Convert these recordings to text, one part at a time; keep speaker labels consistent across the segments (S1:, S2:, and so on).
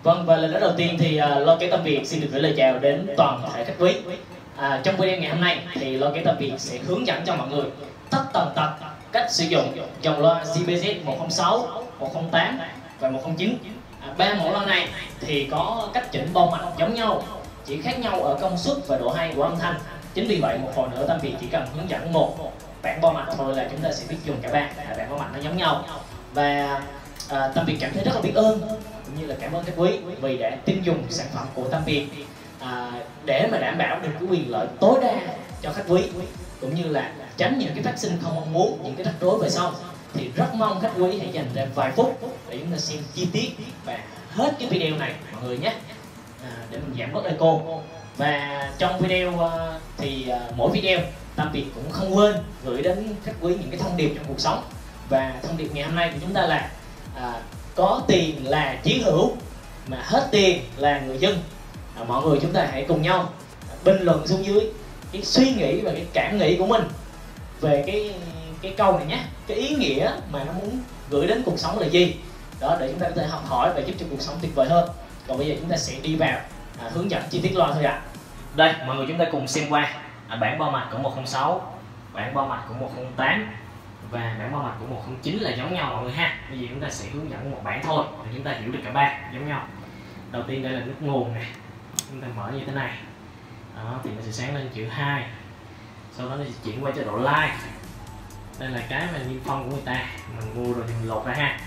S1: Vâng, và lần đầu tiên thì Loa Kéo Tâm Việt xin được gửi lời chào đến toàn thể khách quý. Trong video ngày hôm nay thì Loa Kéo Tâm Việt sẽ hướng dẫn cho mọi người tất tần tật cách sử dụng dòng loa JBZ 106, 108 và 109. Ba mẫu loa này thì có cách chỉnh bo mạch giống nhau, chỉ khác nhau ở công suất và độ hay của âm thanh. Chính vì vậy một hồi nữa Tâm Việt chỉ cần hướng dẫn một bản bo mạch thôi là chúng ta sẽ biết dùng cả ba bản bo mạch nó giống nhau. Và Tâm Việt cảm thấy rất là biết ơn cũng như là cảm ơn các quý vì đã tin dùng sản phẩm của Tâm Việt để mà đảm bảo được cái quyền lợi tối đa cho khách quý, cũng như là tránh những cái phát sinh không mong muốn, những cái rắc rối về sau. Thì rất mong khách quý hãy dành ra vài phút để chúng ta xem chi tiết và hết cái video này mọi người nhé, để mình giảm bớt echo. Và trong video thì mỗi video Tâm Việt cũng không quên gửi đến khách quý những cái thông điệp trong cuộc sống. Và thông điệp ngày hôm nay của chúng ta là có tiền là chiến hữu, mà hết tiền là người dân. Mọi người chúng ta hãy cùng nhau bình luận xuống dưới cái suy nghĩ và cái cảm nghĩ của mình về cái câu này nhé, cái ý nghĩa mà nó muốn gửi đến cuộc sống là gì đó, để chúng ta có thể học hỏi và giúp cho cuộc sống tuyệt vời hơn. Còn bây giờ chúng ta sẽ đi vào hướng dẫn chi tiết loa thôi ạ. Đây mọi người, chúng ta cùng xem qua bản bo mạch của 106, bản bo mạch của 108 và bản bo mạch của 109 là giống nhau mọi người ha. Bây giờ chúng ta sẽ hướng dẫn một bản thôi để chúng ta hiểu được cả ba giống nhau. Đầu tiên đây là nút nguồn này, chúng ta mở như thế này đó, thì nó sẽ sáng lên chữ 2. Sau đó nó sẽ chuyển qua chế độ live. Đây là cái mà niêm phong của người ta, mình mua rồi thì mình lột ra ha.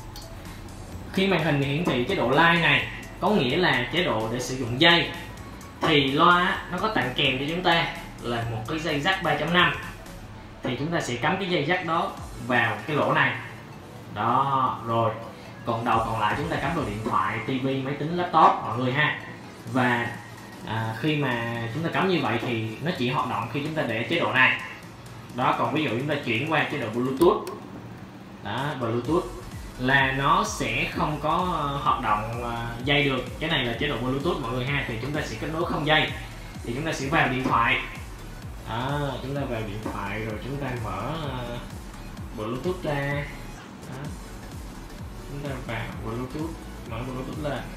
S1: Khi màn hình hiển thị chế độ live này có nghĩa là chế độ để sử dụng dây, thì loa nó có tặng kèm cho chúng ta là một cái dây jack 3.5. thì chúng ta sẽ cắm cái dây jack đó vào cái lỗ này đó, rồi còn đầu còn lại chúng ta cắm vào điện thoại, tivi, máy tính, laptop mọi người ha. Và khi mà chúng ta cắm như vậy thì nó chỉ hoạt động khi chúng ta để chế độ này đó. Còn ví dụ chúng ta chuyển qua chế độ Bluetooth đó, Bluetooth là nó sẽ không có hoạt động dây được. Cái này là chế độ Bluetooth mọi người ha, thì chúng ta sẽ kết nối không dây. Thì chúng ta sẽ vào điện thoại đó, chúng ta vào điện thoại rồi chúng ta mở Bluetooth ra đó. Chúng ta vào Bluetooth, mở Bluetooth lên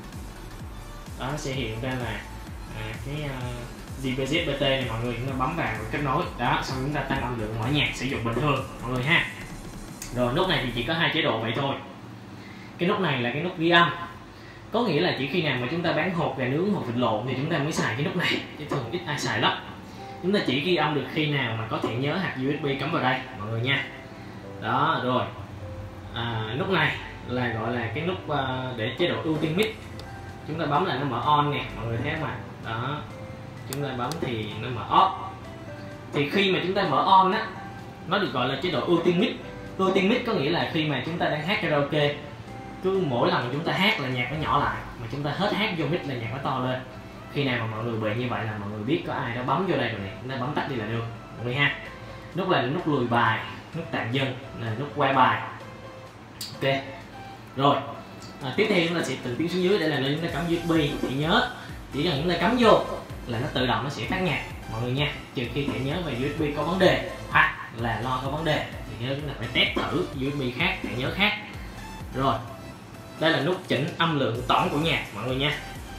S1: đó, sẽ hiện ra là cái JBZ BT này mọi người. Chúng ta bấm vào rồi kết nối đó, xong chúng ta tăng âm lượng, mở nhạc, sử dụng bình thường mọi người ha. Rồi nút này thì chỉ có hai chế độ vậy thôi. Cái nút này là cái nút ghi âm, có nghĩa là chỉ khi nào mà chúng ta bán hột gà nướng, hột vịt lộn thì chúng ta mới xài cái nút này, chứ thường ít ai xài lắm. Chúng ta chỉ ghi âm được khi nào mà có thẻ nhớ hạt USB cắm vào đây mọi người nha. Đó rồi, nút này là gọi là cái nút để chế độ ưu tiên mic. Chúng ta bấm là nó mở on nè mọi người thấy không ạ? Đó, chúng ta bấm thì nó mở off. Thì khi mà chúng ta mở on á, nó được gọi là chế độ ưu tiên mic. Ưu tiên mic có nghĩa là khi mà chúng ta đang hát karaoke, cứ mỗi lần chúng ta hát là nhạc nó nhỏ lại, mà chúng ta hết hát vô mic là nhạc nó to lên. Khi nào mà mọi người bị như vậy là mọi người biết có ai đó bấm vô đây rồi nè, chúng ta bấm tắt đi là được mọi người ha. Nút là nút lùi bài, nút tạm dừng là nút quay bài. Ok rồi, tiếp theo chúng ta sẽ từng tiến xuống dưới để làm lên chúng ta cắm USB. Thì nhớ chỉ cần chúng ta cắm vô là nó tự động nó sẽ phát nhạc mọi người nha, trừ khi thẻ nhớ về USB có vấn đề hoặc là loa có vấn đề thì nhớ chúng ta phải test thử USB khác, thẻ nhớ khác. Rồi đây là nút chỉnh âm lượng tổng của nhạc mọi người nha.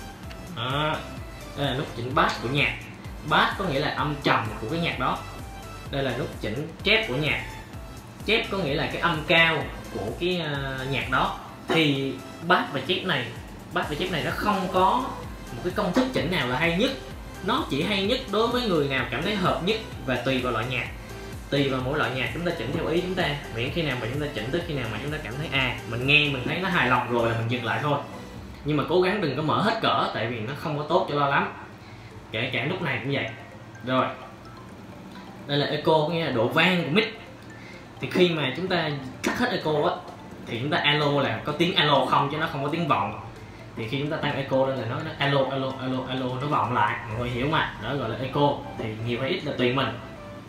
S1: Đó, đây là nút chỉnh bass của nhạc. Bass có nghĩa là âm trầm của cái nhạc đó. Đây là nút chỉnh chép của nhạc. Chép có nghĩa là cái âm cao của cái nhạc đó. Thì bass và chép này nó không có một cái công thức chỉnh nào là hay nhất, nó chỉ hay nhất đối với người nào cảm thấy hợp nhất, và tùy vào loại nhạc, tùy vào mỗi loại nhạc chúng ta chỉnh theo ý chúng ta, miễn khi nào mà chúng ta chỉnh tới khi nào mà chúng ta cảm thấy mình nghe mình thấy nó hài lòng rồi là mình dừng lại thôi. Nhưng mà cố gắng đừng có mở hết cỡ, tại vì nó không có tốt cho loa lắm. Kể cả nút này cũng vậy. Rồi đây là echo, nghĩa là độ vang của mic. Thì khi mà chúng ta cắt hết echo á thì chúng ta alo là có tiếng alo không, chứ nó không có tiếng vọng. Thì khi chúng ta tăng echo lên là nó alo nó vọng lại, mọi người hiểu mà, đó gọi là echo. Thì nhiều hay ít là tùy mình.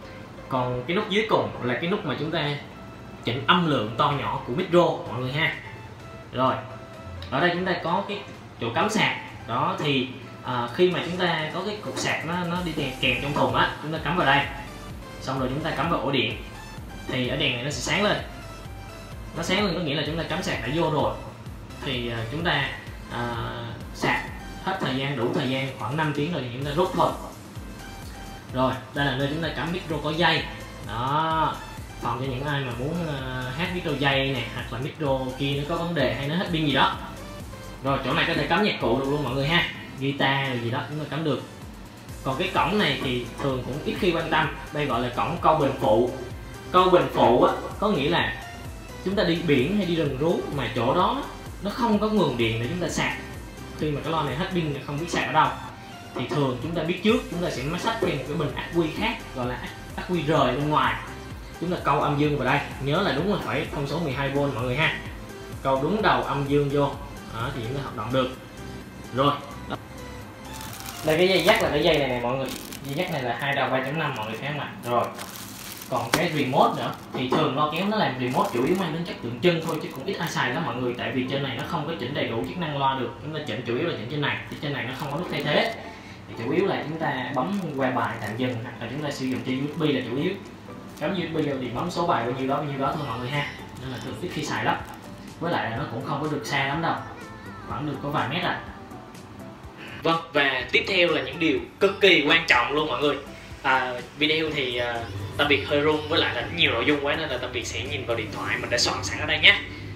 S1: Còn cái nút dưới cùng là cái nút mà chúng ta chỉnh âm lượng to nhỏ của micro mọi người ha. Rồi ở đây chúng ta có cái chỗ cắm sạc đó. Thì khi mà chúng ta có cái cục sạc nó đi kèm trong thùng á, chúng ta cắm vào đây, xong rồi chúng ta cắm vào ổ điện thì ở đèn này nó sẽ sáng lên. Nó sáng lên có nghĩa là chúng ta cắm sạc đã vô rồi. Thì chúng ta
S2: sạc hết thời gian, đủ thời gian khoảng 5 tiếng rồi thì chúng ta rút thôi. Rồi đây là nơi chúng ta cắm micro có dây đó, phòng cho những ai mà muốn hát micro dây này, hoặc là micro kia nó có vấn đề hay nó hết pin gì đó. Rồi chỗ này có thể cắm nhạc cụ được luôn mọi người ha, guitar rồi gì đó chúng ta cắm được. Còn cái cổng này thì thường cũng ít khi quan tâm, đây gọi là cổng câu bình phụ. Câu bình phụ á, có nghĩa là chúng ta đi biển hay đi rừng rú mà chỗ đó nó không có nguồn điện để chúng ta sạc. Khi mà cái loa này hết pin thì không biết sạc ở đâu, thì thường chúng ta biết trước, chúng ta sẽ xách thêm một cái bình ắc quy khác gọi là ắc quy rời bên ngoài, chúng ta câu âm dương vào đây, nhớ là đúng là phải thông số 12V mọi người ha, câu đúng đầu âm dương vô đó, thì chúng ta hoạt động được. Rồi đây cái dây dắt là cái dây này mọi người, dây dắt này là 2 đầu 3.5 mọi người thấy không ạ? Rồi còn cái remote nữa thì thường loa kéo nó làm remote chủ yếu mang đến chất tượng trưng thôi, chứ cũng ít ai xài lắm mọi người, tại vì trên này nó không có chỉnh đầy đủ chức năng loa được. Chúng ta chỉnh chủ yếu là chỉnh trên này, chứ trên này nó không có nút thay thế, thì chủ yếu là chúng ta bấm qua bài tạm dừng, hoặc là chúng ta sử dụng trên USB là chủ yếu. Cắm USB vô thì bấm số bài bao nhiêu đó thôi mọi người ha, nên là thường ít khi xài lắm. Với lại là nó cũng không có được xa lắm đâu, khoảng được có vài mét à. Vâng, và tiếp theo là những điều cực kỳ quan trọng luôn mọi người. Video thì tạm biệt hơi run, với lại là nhiều nội dung quá nên là tạm biệt sẽ nhìn vào điện thoại mình đã soạn sẵn ở đây nhé.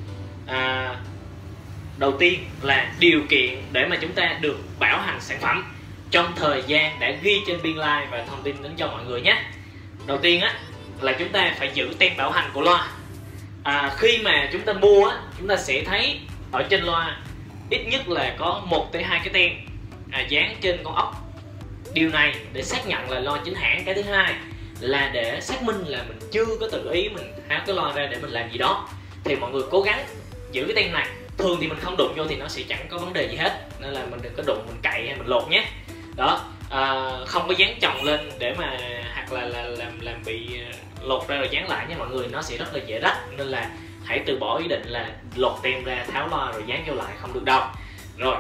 S2: Đầu tiên là điều kiện để mà chúng ta được bảo hành sản phẩm trong thời gian đã ghi trên biên lai và thông tin đến cho mọi người nhé. Đầu tiên á là chúng ta phải giữ tem bảo hành của loa. Khi mà chúng ta mua á, chúng ta sẽ thấy ở trên loa ít nhất là có 1 tới 2 cái tem dán trên con ốc. Điều này để xác nhận là loa chính hãng. Cái thứ hai là để xác minh là mình chưa có tự ý mình tháo cái loa ra để mình làm gì đó, thì mọi người cố gắng giữ cái tem này. Thường thì mình không đụng vô thì nó sẽ chẳng có vấn đề gì hết, nên là mình đừng có đụng, mình cậy hay mình lột nhé. Đó, không có dán chồng lên để mà hoặc là làm bị lột ra rồi dán lại nhé mọi người, nó sẽ rất là dễ rách, nên là hãy từ bỏ ý định là lột tem ra, tháo loa rồi dán vô lại, không được đâu. Rồi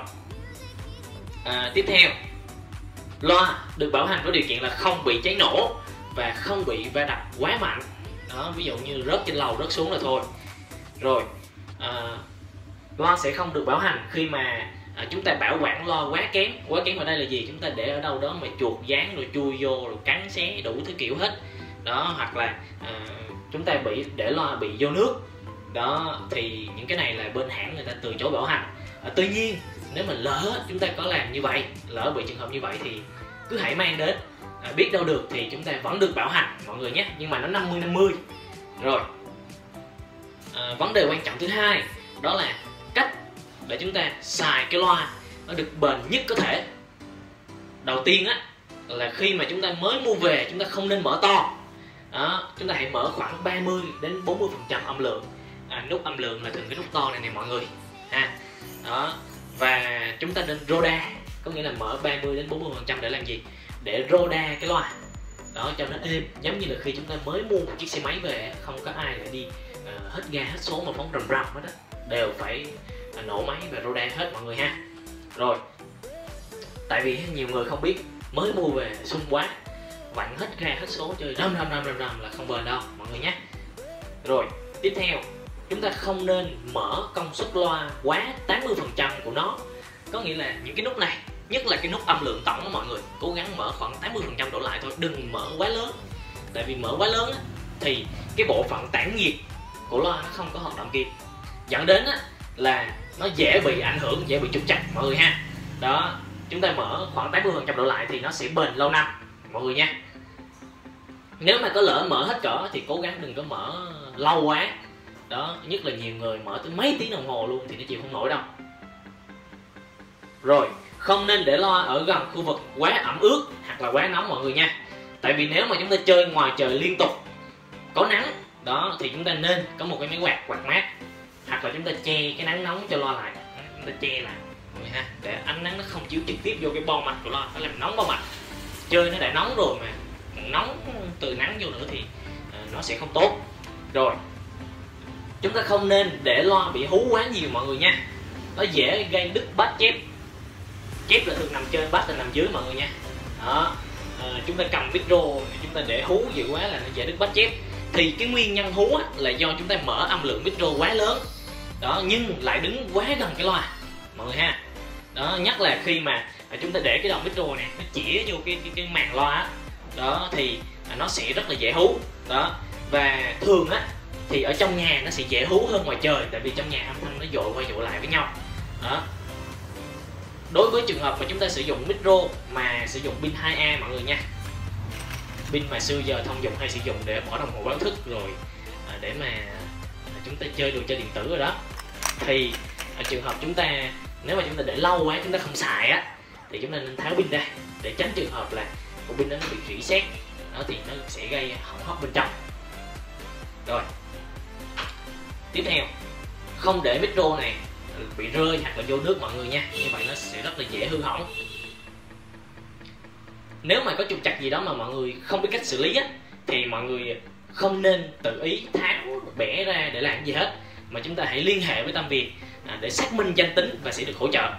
S2: tiếp theo, loa được bảo hành với điều kiện là không bị cháy nổ và không bị va đập quá mạnh đó, ví dụ như rớt trên lầu rớt xuống là thôi. Rồi loa sẽ không được bảo hành khi mà chúng ta bảo quản loa quá kém. Quá kém ở đây là gì? Chúng ta để ở đâu đó mà chuột dán rồi chui vô rồi cắn xé đủ thứ kiểu hết đó, hoặc là chúng ta để loa bị vô nước đó, thì những cái này là bên hãng người ta từ chối bảo hành. Tuy nhiên nếu mà lỡ chúng ta có làm như vậy, lỡ bị trường hợp như vậy thì cứ hãy mang đến, biết đâu được thì chúng ta vẫn được bảo hành mọi người nhé, nhưng mà nó 50-50. Rồi vấn đề quan trọng thứ hai đó là cách để chúng ta xài cái loa nó được bền nhất có thể. Đầu tiên á là khi mà chúng ta mới mua về, chúng ta không nên mở to đó, chúng ta hãy mở khoảng 30-40% âm lượng. Nút âm lượng là thường cái nút to này nè mọi người ha. Đó, và chúng ta nên roda, có nghĩa là mở 30-40% để làm gì? Để roda cái loa đó cho nó êm, giống như là khi chúng ta mới mua một chiếc xe máy về, không có ai lại đi hết ga hết số mà phóng rầm rầm hết á, đều phải nổ máy và roda hết mọi người ha. Rồi tại vì nhiều người không biết, mới mua về sung quá, vặn hết ga hết số chơi rầm là không bền đâu mọi người nhé. Rồi tiếp theo, chúng ta không nên mở công suất loa quá 80% của nó, có nghĩa là những cái nút này, nhất là cái nút âm lượng tổng đó mọi người, cố gắng mở khoảng 80% đổ lại thôi, đừng mở quá lớn. Tại vì mở quá lớn á, thì cái bộ phận tản nhiệt của loa nó không có hoạt động kịp, dẫn đến á, là nó dễ bị ảnh hưởng, dễ bị trục trặc mọi người ha. Đó, chúng ta mở khoảng 80% đổ lại thì nó sẽ bền lâu năm mọi người nha. Nếu mà có lỡ mở hết cỡ thì cố gắng đừng có mở lâu quá đó, nhất là nhiều người mở tới mấy tiếng đồng hồ luôn thì nó chịu không nổi đâu. Rồi không nên để loa ở gần khu vực quá ẩm ướt hoặc là quá nóng mọi người nha. Tại vì nếu mà chúng ta chơi ngoài trời liên tục có nắng đó, thì chúng ta nên có một cái máy quạt mát, hoặc là chúng ta che cái nắng nóng cho loa lại, chúng ta che lại mọi người ha, để ánh nắng nó không chiếu trực tiếp vô cái bo mạch của loa, nó làm nóng bo mạch. Chơi nó đã nóng rồi mà nóng từ nắng vô nữa thì nó sẽ không tốt. Rồi chúng ta không nên để loa bị hú quá nhiều mọi người nha, nó dễ gây đứt bass chép. Chép là thường nằm trên, bass là nằm dưới mọi người nha. Đó, chúng ta cầm micro chúng ta để hú nhiều quá là nó dễ đứt bass chép. Thì cái nguyên nhân hú á, là do chúng ta mở âm lượng micro quá lớn đó, nhưng lại đứng quá gần cái loa mọi người ha. đó, nhất là khi mà chúng ta để cái đầu micro này nó chĩa vô cái màn loa á, đó thì nó sẽ rất là dễ hú đó. Và thường á thì ở trong nhà nó sẽ dễ hú hơn ngoài trời, tại vì trong nhà âm thanh nó dội qua dội lại với nhau đó. Đối với trường hợp mà chúng ta sử dụng micro mà sử dụng pin 2A mọi người nha, pin mà xưa giờ thông dụng hay sử dụng để bỏ đồng hồ báo thức rồi để mà chúng ta chơi đồ chơi điện tử rồi đó, thì trường hợp chúng ta nếu mà chúng ta để lâu quá chúng ta không xài á thì chúng ta nên tháo pin ra để tránh trường hợp là cục pin nó bị rỉ sét đó, thì nó sẽ gây hỏng hóc bên trong. Rồi tiếp theo, không để micro này bị rơi hoặc là vô nước mọi người nha, như vậy nó sẽ rất là dễ hư hỏng. Nếu mà có trục trặc gì đó mà mọi người không biết cách xử lý á, thì mọi người không nên tự ý tháo bẻ ra để làm gì hết, mà chúng ta hãy liên hệ với Tâm Việt để xác minh danh tính và sẽ được hỗ trợ.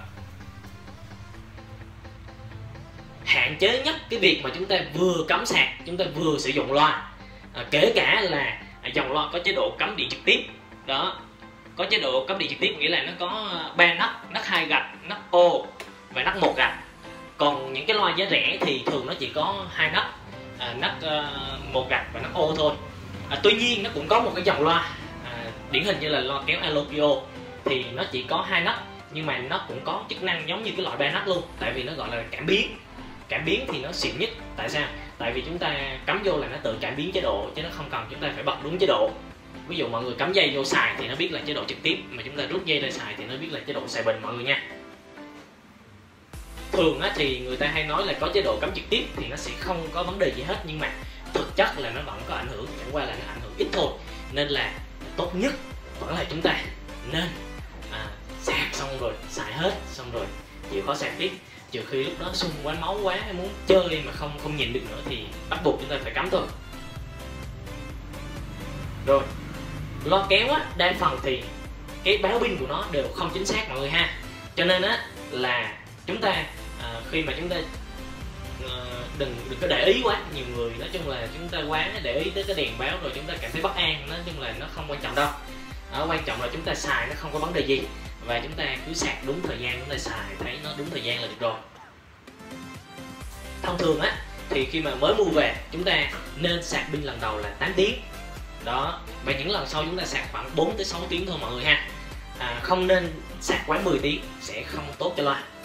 S2: Hạn chế nhất cái việc mà chúng ta vừa cắm sạc, chúng ta vừa sử dụng loa, kể cả là dòng loa có chế độ cắm điện trực tiếp đó. Có chế độ cắm điện trực tiếp nghĩa là nó có 3 nấc, nấc 2 gạch, nấc O và nấc 1 gạch. Còn những cái loa giá rẻ thì thường nó chỉ có 2 nấc, nấc 1 gạch và nấc O thôi. Tuy nhiên nó cũng có một cái dòng loa điển hình như là loa kéo Alokio thì nó chỉ có 2 nấc, nhưng mà nó cũng có chức năng giống như cái loại 3 nấc luôn, tại vì nó gọi là cảm biến. Cảm biến thì nó xịn nhất. Tại sao? Tại vì chúng ta cắm vô là nó tự cảm biến chế độ, chứ nó không cần chúng ta phải bật đúng chế độ. Ví dụ mọi người cắm dây vô xài thì nó biết là chế độ trực tiếp, mà chúng ta rút dây ra xài thì nó biết là chế độ xài bình mọi người nha. Thường á thì người ta hay nói là có chế độ cắm trực tiếp thì nó sẽ không có vấn đề gì hết, nhưng mà thực chất là nó vẫn có ảnh hưởng, chẳng qua là nó ảnh hưởng ít thôi. Nên là tốt nhất vẫn là chúng ta nên sạc xong rồi xài hết, xong rồi chịu khó sạc tiếp, trừ khi lúc đó sung quá, máu quá, muốn chơi mà không nhìn được nữa thì bắt buộc chúng ta phải cắm thôi. Rồi loa kéo á, đa phần thì cái báo pin của nó đều không chính xác mọi người ha, cho nên á là chúng ta khi mà chúng ta đừng có để ý quá. Nhiều người nói chung là chúng ta quá để ý tới cái đèn báo rồi chúng ta cảm thấy bất an, nói chung là nó không quan trọng đâu. Quan trọng là chúng ta xài nó không có vấn đề gì, và chúng ta cứ sạc đúng thời gian, chúng ta xài thấy nó đúng thời gian là được rồi. Thông thường á thì khi mà mới mua về chúng ta nên sạc pin lần đầu là 8 tiếng đó, và những lần sau chúng ta sạc khoảng 4 tới 6 tiếng thôi mọi người ha. Không nên sạc quá 10 tiếng, sẽ không tốt cho loa.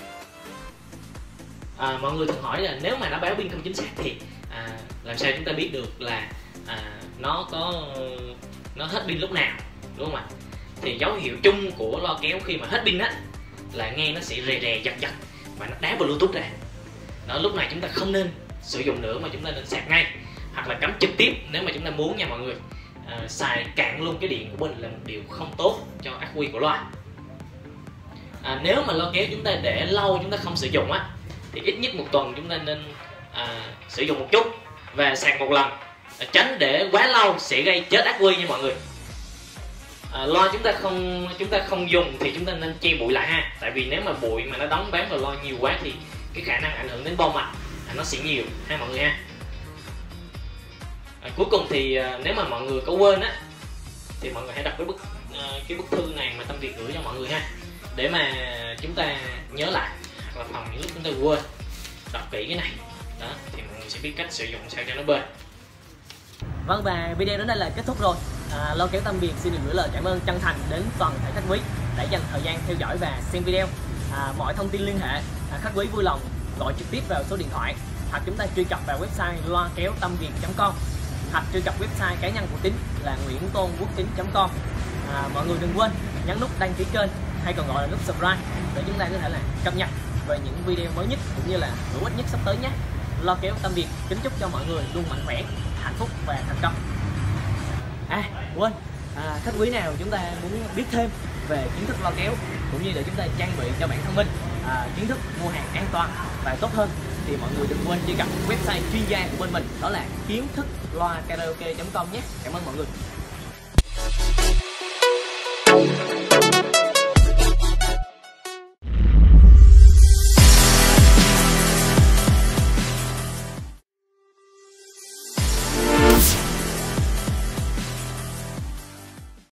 S2: Mọi người thường hỏi là nếu mà nó báo pin không chính xác thì làm sao chúng ta biết được là nó hết pin lúc nào, đúng không ạ? Thì dấu hiệu chung của loa kéo khi mà hết pin á là nghe nó sẽ rè rè giật giật và nó đá Bluetooth ra. Đó, lúc này chúng ta không nên sử dụng nữa mà chúng ta nên sạc ngay, hoặc là cắm trực tiếp nếu mà chúng ta muốn nha mọi người. Xài cạn luôn cái điện của mình là một điều không tốt cho ắc quy của loa. Nếu mà loa kéo chúng ta để lâu chúng ta không sử dụng á thì ít nhất 1 tuần chúng ta nên sử dụng một chút và sạc một lần, tránh để quá lâu sẽ gây chết ắc quy nha mọi người. Loa chúng ta không dùng thì chúng ta nên che bụi lại ha, tại vì nếu mà bụi mà nó đóng bám vào loa nhiều quá thì cái khả năng ảnh hưởng đến bo mạch nó sẽ nhiều ha mọi người ha. Cuối cùng thì nếu mà mọi người có quên á thì mọi người hãy đọc cái bức thư này mà Tâm Việt gửi cho mọi người ha, để mà chúng ta nhớ lại, hoặc là phòng những lúc chúng ta quên đọc kỹ cái này đó thì mọi người sẽ biết cách sử dụng sao cho nó bền.
S1: Vâng, và video đến đây là kết thúc rồi. Loa kéo Tâm Việt xin được gửi lời cảm ơn chân thành đến toàn thể khách quý đã dành thời gian theo dõi và xem video. Mọi thông tin liên hệ khách quý vui lòng gọi trực tiếp vào số điện thoại, hoặc chúng ta truy cập vào website loakéotamviet.com, hoặc truy cập website cá nhân của Tín là nguyểntonquốc.com. Mọi người đừng quên nhấn nút đăng ký kênh hay còn gọi là nút subscribe để chúng ta có thể là cập nhật về những video mới nhất cũng như là hữu ích nhất sắp tới nhé. Loa kéo Tâm Việt kính chúc cho mọi người luôn mạnh khỏe, hạnh phúc và thành công. Quên, khách quý nào chúng ta muốn biết thêm về kiến thức loa kéo cũng như để chúng ta trang bị cho bản thân mình kiến thức mua hàng an toàn và tốt hơn thì mọi người đừng quên truy cập website chuyên gia của bên mình, đó là kiến thức loa karaoke.com nhé. Cảm ơn mọi người.